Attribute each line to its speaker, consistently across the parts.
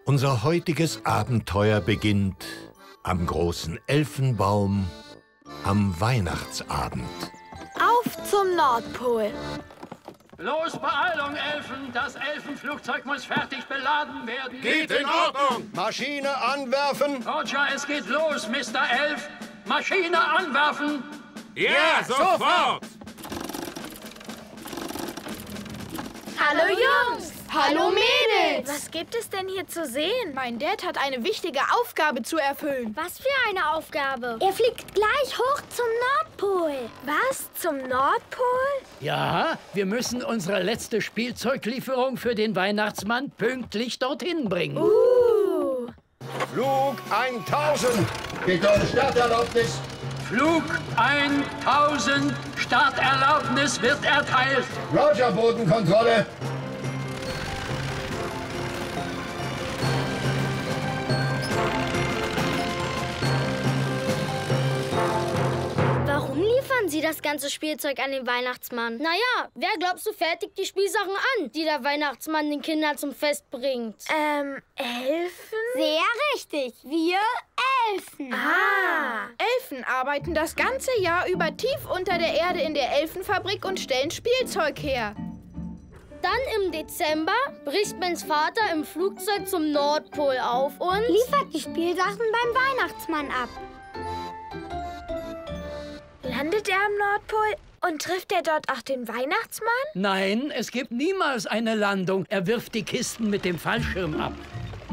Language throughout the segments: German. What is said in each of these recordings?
Speaker 1: Unser heutiges Abenteuer beginnt am großen Elfenbaum am Weihnachtsabend.
Speaker 2: Auf zum Nordpol.
Speaker 3: Los, Beeilung, Elfen! Das Elfenflugzeug muss fertig beladen werden.
Speaker 4: Geht in Ordnung! Maschine anwerfen!
Speaker 3: Roger, es geht los, Mr. Elf! Maschine anwerfen!
Speaker 4: Ja, sofort!
Speaker 2: Hallo Jungs!
Speaker 5: Hallo Mädels!
Speaker 2: Was gibt es denn hier zu sehen?
Speaker 5: Mein Dad hat eine wichtige Aufgabe zu erfüllen.
Speaker 2: Was für eine Aufgabe?
Speaker 6: Er fliegt gleich hoch zum Nordpol.
Speaker 2: Was? Zum Nordpol?
Speaker 3: Ja, wir müssen unsere letzte Spielzeuglieferung für den Weihnachtsmann pünktlich dorthin bringen.
Speaker 4: Flug 1000! Bitte Starterlaubnis!
Speaker 3: Flug 1000, Starterlaubnis wird erteilt.
Speaker 4: Roger, Bodenkontrolle!
Speaker 6: Warum liefern Sie das ganze Spielzeug an den Weihnachtsmann?
Speaker 7: Naja, wer glaubst du fertigt die Spielsachen an, die der Weihnachtsmann den Kindern zum Fest bringt?
Speaker 2: Elfen?
Speaker 6: Sehr richtig. Wir Elfen.
Speaker 5: Elfen arbeiten das ganze Jahr über tief unter der Erde in der Elfenfabrik und stellen Spielzeug her.
Speaker 7: Dann im Dezember bricht Bens Vater im Flugzeug zum Nordpol auf und
Speaker 6: Liefert die Spielsachen beim Weihnachtsmann ab.
Speaker 2: Landet er am Nordpol und trifft er dort auch den Weihnachtsmann?
Speaker 3: Nein, es gibt niemals eine Landung. Er wirft die Kisten mit dem Fallschirm ab.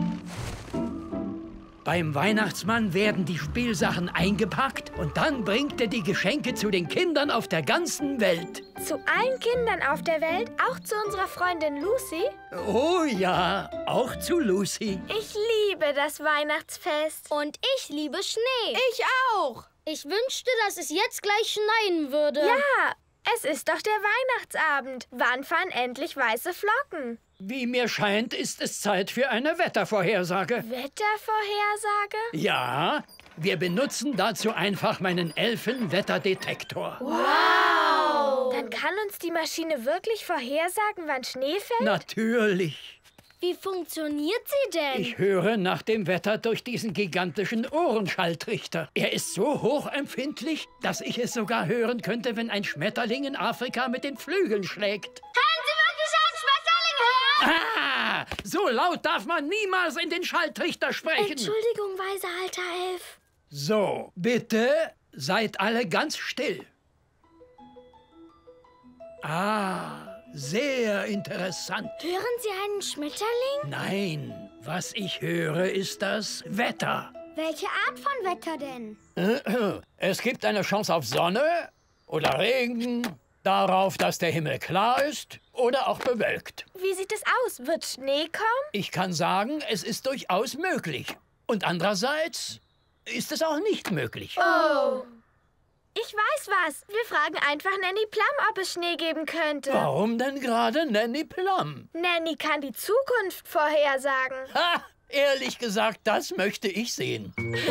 Speaker 3: Beim Weihnachtsmann werden die Spielsachen eingepackt und dann bringt er die Geschenke zu den Kindern auf der ganzen Welt.
Speaker 2: Zu allen Kindern auf der Welt? Auch zu unserer Freundin Lucy?
Speaker 3: Oh ja, auch zu Lucy.
Speaker 2: Ich liebe das Weihnachtsfest.
Speaker 7: und ich liebe Schnee.
Speaker 5: Ich auch.
Speaker 7: Ich wünschte, dass es jetzt gleich schneien würde.
Speaker 2: Ja, es ist doch der Weihnachtsabend. Wann fallen endlich weiße Flocken?
Speaker 3: Wie mir scheint, ist es Zeit für eine Wettervorhersage.
Speaker 2: Wettervorhersage?
Speaker 3: Ja, wir benutzen dazu einfach meinen Elfenwetterdetektor.
Speaker 2: Dann kann uns die Maschine wirklich vorhersagen, wann Schnee fällt?
Speaker 3: Natürlich.
Speaker 7: Wie funktioniert sie denn?
Speaker 3: Ich höre nach dem Wetter durch diesen gigantischen Ohrenschalltrichter. Er ist so hochempfindlich, dass ich es sogar hören könnte, wenn ein Schmetterling in Afrika mit den Flügeln schlägt.
Speaker 7: Können Sie wirklich einen Schmetterling hören?
Speaker 3: Ah! So laut darf man niemals in den Schalltrichter sprechen.
Speaker 2: Entschuldigung, weiser alter Elf.
Speaker 3: So, bitte seid alle ganz still. Sehr interessant.
Speaker 6: Hören Sie einen Schmetterling?
Speaker 3: Nein, was ich höre, ist das Wetter.
Speaker 6: Welche Art von Wetter denn?
Speaker 3: Es gibt eine Chance auf Sonne oder Regen, darauf, dass der Himmel klar ist oder auch bewölkt.
Speaker 2: Wie sieht es aus? Wird Schnee kommen?
Speaker 3: Ich kann sagen, es ist durchaus möglich. Und andererseits ist es auch nicht möglich.
Speaker 2: Ich weiß was. Wir fragen einfach Nanny Plum, ob es Schnee geben könnte.
Speaker 3: Warum denn gerade Nanny Plum?
Speaker 2: Nanny kann die Zukunft vorhersagen.
Speaker 3: Ha! Ehrlich gesagt, das möchte ich sehen.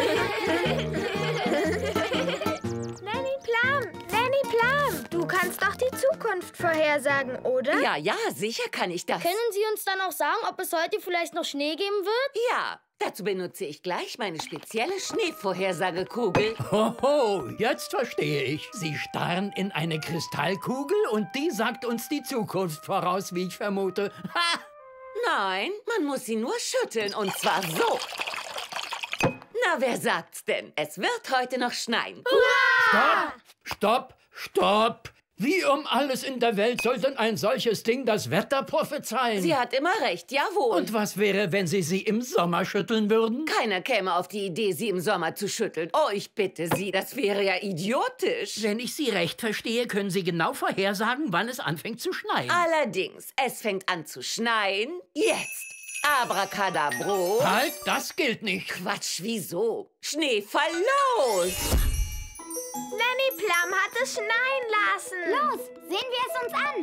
Speaker 2: Nanny Plum, du kannst doch die Zukunft vorhersagen, oder?
Speaker 8: Ja, sicher kann ich das.
Speaker 7: Können Sie uns dann auch sagen, ob es heute vielleicht noch Schnee geben wird?
Speaker 8: Ja, dazu benutze ich gleich meine spezielle Schneevorhersagekugel.
Speaker 3: Hoho, jetzt verstehe ich. Sie starren in eine Kristallkugel und die sagt uns die Zukunft voraus, wie ich vermute. Ha!
Speaker 8: Nein, man muss sie nur schütteln und zwar so. Na, wer sagt's denn? Es wird heute noch schneien.
Speaker 3: Stopp! Wie um alles in der Welt soll denn ein solches Ding das Wetter prophezeien?
Speaker 8: Sie hat immer recht, jawohl.
Speaker 3: Und was wäre, wenn Sie sie im Sommer schütteln würden?
Speaker 8: Keiner käme auf die Idee, sie im Sommer zu schütteln. Oh, ich bitte Sie, das wäre ja idiotisch.
Speaker 3: Wenn ich Sie recht verstehe, können Sie genau vorhersagen, wann es anfängt zu schneien.
Speaker 8: Allerdings, es fängt an zu schneien. Jetzt. Abracadabro.
Speaker 3: Halt, das gilt nicht.
Speaker 8: Quatsch, wieso? Schneefall los!
Speaker 2: Nanny Plum hat es schneien lassen.
Speaker 6: Los, sehen wir es uns an.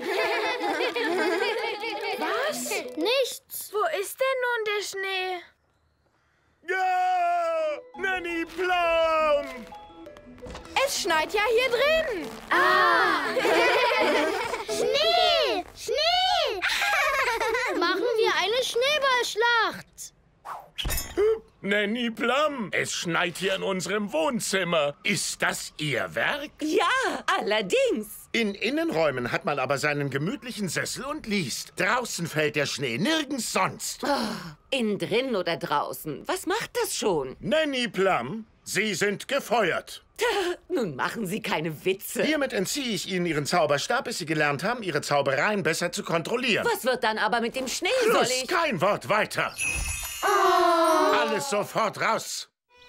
Speaker 2: Was?
Speaker 7: Nichts.
Speaker 2: Wo ist denn nun der Schnee?
Speaker 4: Ja! Nanny Plum!
Speaker 5: Es schneit ja hier drin.
Speaker 7: Schnee! Machen wir eine Schneeballschlacht.
Speaker 4: Nanny Plum, es schneit hier in unserem Wohnzimmer. Ist das Ihr Werk?
Speaker 8: Ja, allerdings.
Speaker 4: In Innenräumen hat man aber seinen gemütlichen Sessel und liest. Draußen fällt der Schnee, nirgends sonst.
Speaker 8: Innen drin oder draußen? Was macht das schon?
Speaker 4: Nanny Plum, Sie sind gefeuert.
Speaker 8: Nun machen Sie keine Witze.
Speaker 4: Hiermit entziehe ich Ihnen Ihren Zauberstab, bis Sie gelernt haben, Ihre Zaubereien besser zu kontrollieren.
Speaker 8: Was wird dann aber mit dem Schnee? Soll
Speaker 4: Schluss,
Speaker 8: ich...
Speaker 4: kein Wort weiter. Alles sofort raus.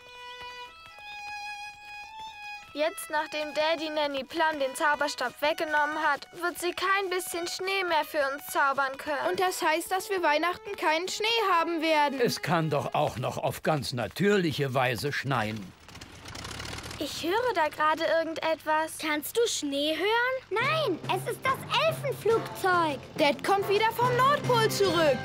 Speaker 2: Jetzt, nachdem Daddy Nanny Plum den Zauberstab weggenommen hat, wird sie kein bisschen Schnee mehr für uns zaubern können.
Speaker 5: Und das heißt, dass wir Weihnachten keinen Schnee haben werden.
Speaker 3: Es kann doch auch noch auf ganz natürliche Weise schneien.
Speaker 2: Ich höre da gerade irgendetwas.
Speaker 6: Kannst du Schnee hören? Nein, es ist das Elfenflugzeug.
Speaker 5: Dad kommt wieder vom Nordpol zurück.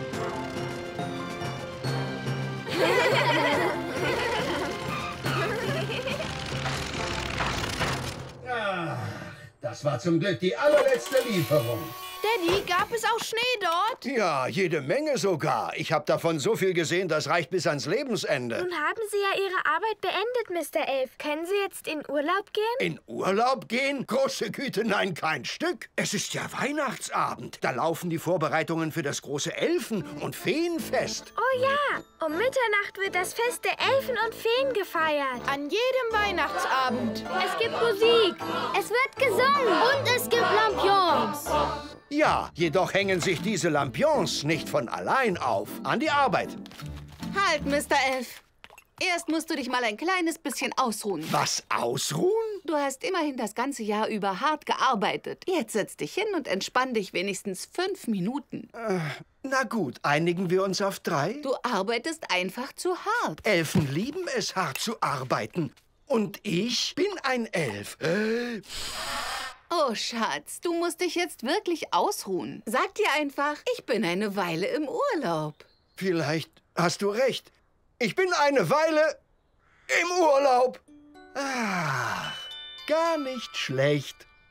Speaker 9: Das war zum Glück die allerletzte Lieferung.
Speaker 5: Daddy, gab es auch Schnee dort?
Speaker 10: Ja, jede Menge sogar. Ich habe davon so viel gesehen, das reicht bis ans Lebensende.
Speaker 2: Nun haben Sie ja Ihre Arbeit beendet, Mr. Elf. Können Sie jetzt in Urlaub gehen?
Speaker 10: In Urlaub gehen? Große Güte, nein, kein Stück. Es ist ja Weihnachtsabend. Da laufen die Vorbereitungen für das große Elfen- und Feenfest.
Speaker 2: Oh ja, um Mitternacht wird das Fest der Elfen und Feen gefeiert.
Speaker 5: An jedem Weihnachtsabend.
Speaker 7: Es gibt Musik.
Speaker 6: Es wird gesungen.
Speaker 7: Und es gibt Lampions.
Speaker 10: Ja, jedoch hängen sich diese Lampions nicht von allein auf. An die Arbeit.
Speaker 11: Halt, Mr. Elf. Erst musst du dich mal ein kleines bisschen ausruhen.
Speaker 10: Was, ausruhen?
Speaker 11: Du hast immerhin das ganze Jahr über hart gearbeitet. Jetzt setz dich hin und entspann dich wenigstens 5 Minuten.
Speaker 10: Na gut, einigen wir uns auf 3?
Speaker 11: Du arbeitest einfach zu hart.
Speaker 10: Elfen lieben es, hart zu arbeiten. Und ich bin ein Elf.
Speaker 11: Oh, Schatz, du musst dich jetzt wirklich ausruhen. Sag dir einfach, ich bin eine Weile im Urlaub.
Speaker 10: Vielleicht hast du recht. Ich bin eine Weile im Urlaub. Ach, gar nicht schlecht.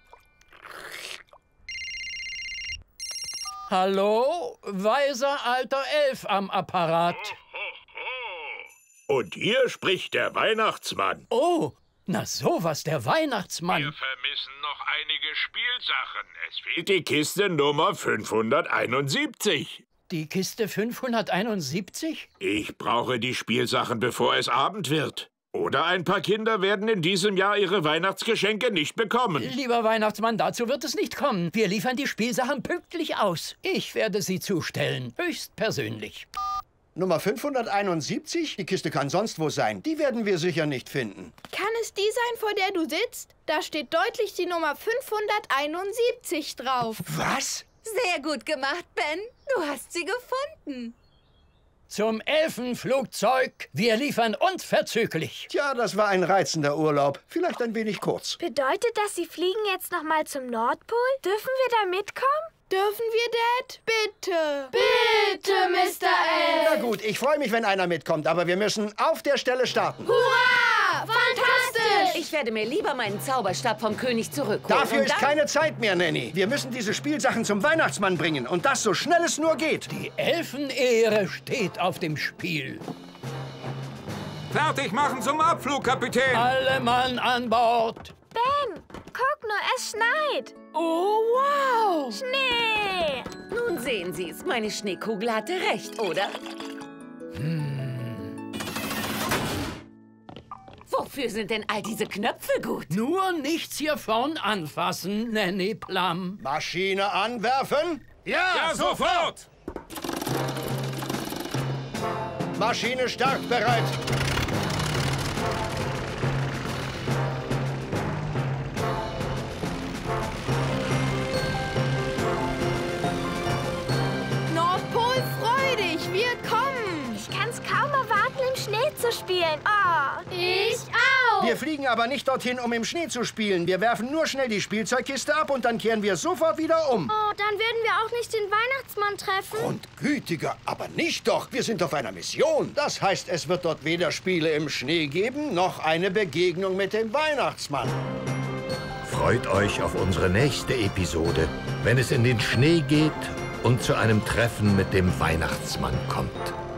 Speaker 3: Hallo, weiser alter Elf am Apparat.
Speaker 4: Und hier spricht der Weihnachtsmann.
Speaker 3: Oh, na sowas, der Weihnachtsmann.
Speaker 12: Wir vermissen noch einige Spielsachen. Es fehlt
Speaker 4: Die Kiste Nummer 571.
Speaker 3: Die Kiste 571?
Speaker 12: Ich brauche die Spielsachen, bevor es Abend wird. Oder ein paar Kinder werden in diesem Jahr ihre Weihnachtsgeschenke nicht bekommen.
Speaker 3: Lieber Weihnachtsmann, dazu wird es nicht kommen. Wir liefern die Spielsachen pünktlich aus. Ich werde sie zustellen, höchstpersönlich.
Speaker 10: Nummer 571? Die Kiste kann sonst wo sein. Die werden wir sicher nicht finden.
Speaker 5: Kann es die sein, vor der du sitzt? Da steht deutlich die Nummer 571 drauf.
Speaker 10: Was?
Speaker 11: Sehr gut gemacht, Ben. Du hast sie gefunden.
Speaker 3: Zum Elfenflugzeug. Wir liefern unverzüglich.
Speaker 10: Tja, das war ein reizender Urlaub. Vielleicht ein wenig kurz.
Speaker 2: Bedeutet das, Sie fliegen jetzt noch mal zum Nordpol? Dürfen wir da mitkommen?
Speaker 5: Dürfen wir, Dad? Bitte. Bitte, Mr. Elf.
Speaker 10: Na gut, ich freue mich, wenn einer mitkommt, aber wir müssen auf der Stelle starten.
Speaker 5: Hurra! Fantastisch!
Speaker 8: Ich werde mir lieber meinen Zauberstab vom König zurückholen.
Speaker 10: Dafür
Speaker 8: und
Speaker 10: ist
Speaker 8: dann...
Speaker 10: keine Zeit mehr, Nanny. Wir müssen diese Spielsachen zum Weihnachtsmann bringen. Und das so schnell es nur geht.
Speaker 3: Die Elfenehre steht auf dem Spiel.
Speaker 12: Fertig machen zum Abflug, Kapitän.
Speaker 3: Alle Mann an Bord.
Speaker 2: Ben, guck nur, es schneit.
Speaker 3: Oh, wow.
Speaker 2: Schnee.
Speaker 8: Nun sehen Sie es. Meine Schneekugel hatte recht, oder? Wofür sind denn all diese Knöpfe gut?
Speaker 3: Nur nichts hier vorn anfassen, Nanny Plum.
Speaker 10: Maschine anwerfen.
Speaker 4: Ja, sofort!
Speaker 10: Maschine startbereit.
Speaker 5: Nordpol, freu dich, wir kommen.
Speaker 2: Ich kann's kaum erwarten, im Schnee zu spielen. Oh.
Speaker 7: Ich auch.
Speaker 10: Wir fliegen aber nicht dorthin, um im Schnee zu spielen. Wir werfen nur schnell die Spielzeugkiste ab und dann kehren wir sofort wieder um.
Speaker 7: Oh, dann werden wir auch nicht den Weihnachtsmann treffen.
Speaker 10: Grundgütiger, aber nicht doch. Wir sind auf einer Mission. Das heißt, es wird dort weder Spiele im Schnee geben, noch eine Begegnung mit dem Weihnachtsmann.
Speaker 1: Freut euch auf unsere nächste Episode, wenn es in den Schnee geht und zu einem Treffen mit dem Weihnachtsmann kommt.